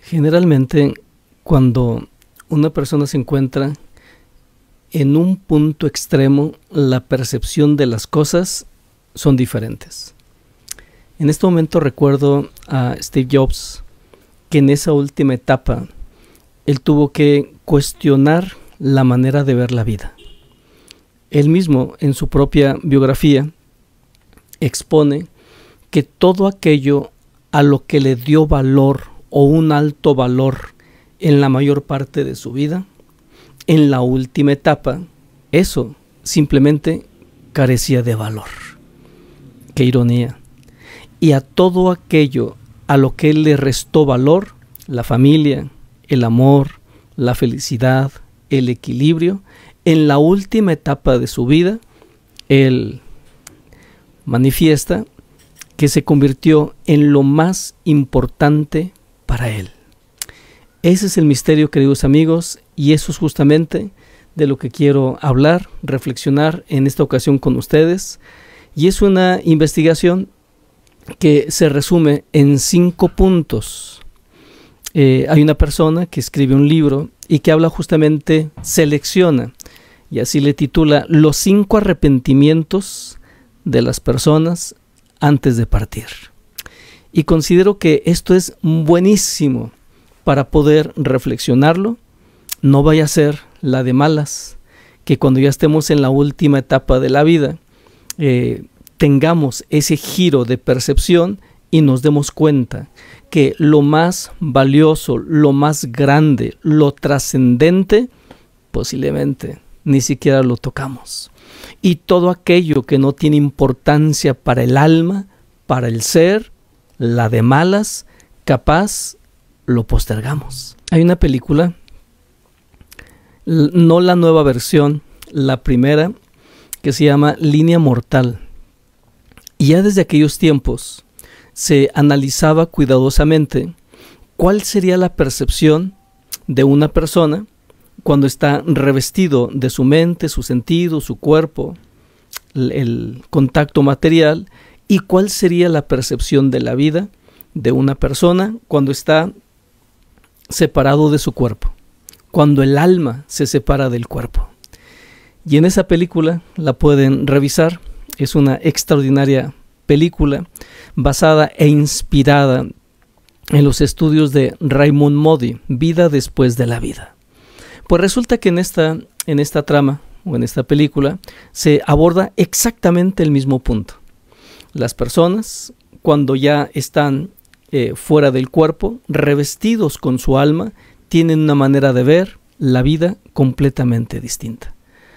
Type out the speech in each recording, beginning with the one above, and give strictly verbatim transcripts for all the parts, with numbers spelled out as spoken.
Generalmente, cuando una persona se encuentra en un punto extremo, la percepción de las cosas son diferentes. En este momento recuerdo a Steve Jobs, que en esa última etapa, él tuvo que cuestionar la manera de ver la vida. Él mismo, en su propia biografía, expone que todo aquello a lo que le dio valor o un alto valor en la mayor parte de su vida, en la última etapa, eso simplemente carecía de valor. ¡Qué ironía! Y a todo aquello a lo que él le restó valor, la familia, el amor, la felicidad, el equilibrio, en la última etapa de su vida, él manifiesta que se convirtió en lo más importante para él. Ese es el misterio, queridos amigos, y eso es justamente de lo que quiero hablar, reflexionar en esta ocasión con ustedes. Y es una investigación que se resume en cinco puntos. Eh, hay una persona que escribe un libro y que habla justamente, selecciona, y así le titula, Los cinco arrepentimientos de las personas antes de partir. Y considero que esto es buenísimo para poder reflexionarlo. No vaya a ser la de malas, que cuando ya estemos en la última etapa de la vida, eh, tengamos ese giro de percepción y nos demos cuenta que lo más valioso, lo más grande, lo trascendente, posiblemente ni siquiera lo tocamos. Y todo aquello que no tiene importancia para el alma, para el ser, la de malas, capaz, lo postergamos. Hay una película, no la nueva versión, la primera, que se llama Línea Mortal. Y ya desde aquellos tiempos se analizaba cuidadosamente cuál sería la percepción de una persona cuando está revestido de su mente, su sentido, su cuerpo, el, el contacto material, y cuál sería la percepción de la vida de una persona cuando está separado de su cuerpo, cuando el alma se separa del cuerpo. Y en esa película la pueden revisar. Es una extraordinaria película basada e inspirada en los estudios de Raymond Moody, Vida después de la vida. Pues resulta que en esta, en esta trama o en esta película se aborda exactamente el mismo punto. Las personas, cuando ya están eh, fuera del cuerpo, revestidos con su alma, tienen una manera de ver la vida completamente distinta.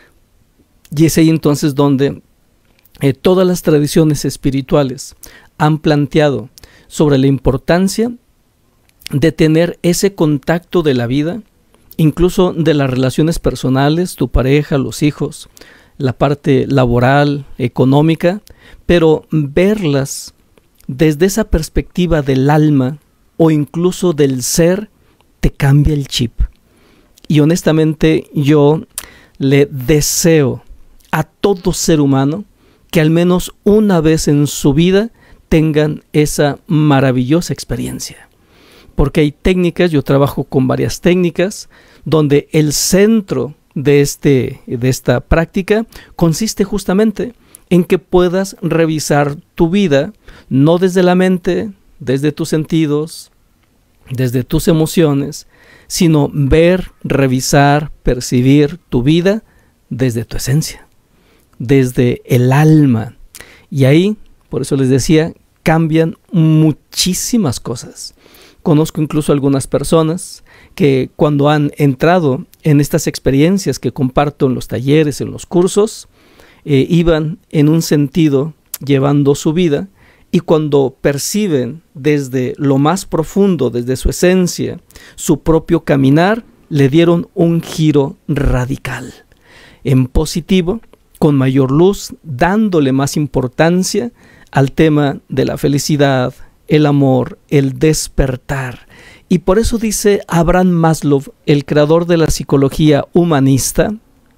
Y es ahí entonces donde eh, todas las tradiciones espirituales han planteado sobre la importancia de tener ese contacto de la vida, incluso de las relaciones personales, tu pareja, los hijos, la parte laboral, económica, pero verlas desde esa perspectiva del alma o incluso del ser, te cambia el chip. Y honestamente yo le deseo a todo ser humano que al menos una vez en su vida tengan esa maravillosa experiencia. Porque hay técnicas, yo trabajo con varias técnicas, donde el centro de, este, de esta práctica consiste justamente en que puedas revisar tu vida, no desde la mente, desde tus sentidos, desde tus emociones, sino ver, revisar, percibir tu vida desde tu esencia, desde el alma. Y ahí, por eso les decía, cambian muchísimas cosas. Conozco incluso algunas personas que cuando han entrado en estas experiencias que comparto en los talleres, en los cursos, eh, iban en un sentido llevando su vida, y cuando perciben desde lo más profundo, desde su esencia, su propio caminar, le dieron un giro radical, en positivo, con mayor luz, dándole más importancia al tema de la felicidad, el amor, el despertar. Y por eso dice Abraham Maslow, el creador de la psicología humanista,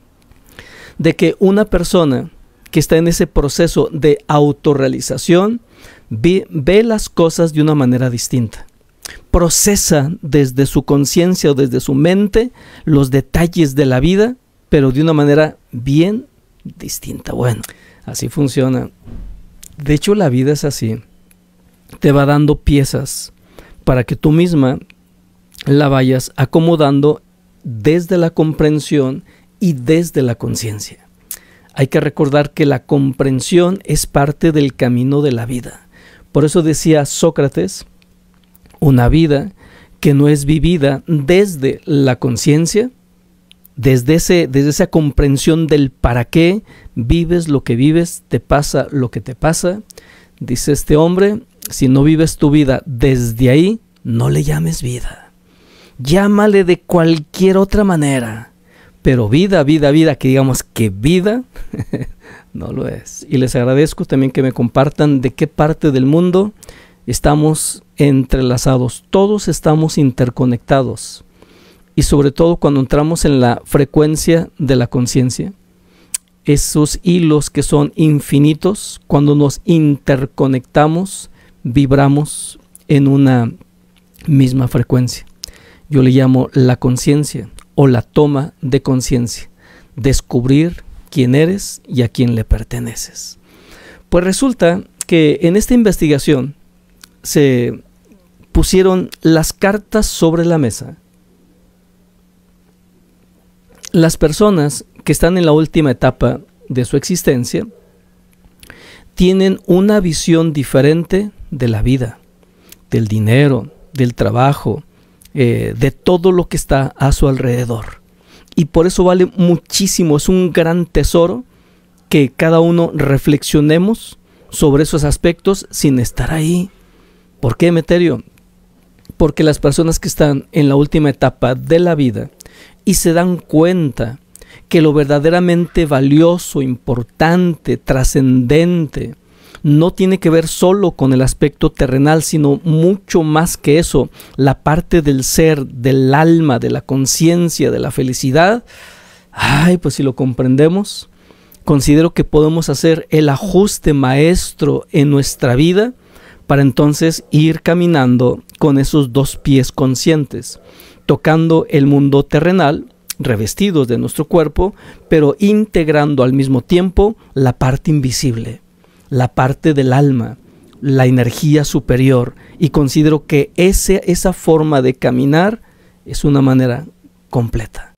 de que una persona que está en ese proceso de autorrealización ve, ve las cosas de una manera distinta. procesa desde su conciencia o desde su mente los detalles de la vida, pero de una manera bien distinta. Bueno, así funciona. De hecho, la vida es así. Te va dando piezas para que tú misma la vayas acomodando desde la comprensión y desde la conciencia. Hay que recordar que la comprensión es parte del camino de la vida. Por eso decía Sócrates, una vida que no es vivida desde la conciencia, desde ese, desde esa comprensión del para qué vives lo que vives, te pasa lo que te pasa. Dice este hombre, si no vives tu vida desde ahí, no le llames vida. Llámale de cualquier otra manera. Pero vida, vida, vida, que digamos que vida, no lo es. Y les agradezco también que me compartan de qué parte del mundo estamos entrelazados. Todos estamos interconectados. Y sobre todo cuando entramos en la frecuencia de la conciencia, esos hilos que son infinitos, cuando nos interconectamos, vibramos en una misma frecuencia. Yo le llamo la conciencia o la toma de conciencia, descubrir quién eres y a quién le perteneces. Pues resulta que en esta investigación se pusieron las cartas sobre la mesa. Las personas que están en la última etapa de su existencia tienen una visión diferente de la vida, del dinero, del trabajo, eh, de todo lo que está a su alrededor. Y por eso vale muchísimo, es un gran tesoro que cada uno reflexionemos sobre esos aspectos sin estar ahí. ¿Por qué, Emeterio? Porque las personas que están en la última etapa de la vida y se dan cuenta que lo verdaderamente valioso, importante, trascendente, no tiene que ver solo con el aspecto terrenal, sino mucho más que eso, la parte del ser, del alma, de la conciencia, de la felicidad. Ay, pues si lo comprendemos, considero que podemos hacer el ajuste maestro en nuestra vida para entonces ir caminando con esos dos pies conscientes, tocando el mundo terrenal, revestidos de nuestro cuerpo, pero integrando al mismo tiempo la parte invisible, la parte del alma, la energía superior. Y considero que ese, esa forma de caminar es una manera completa.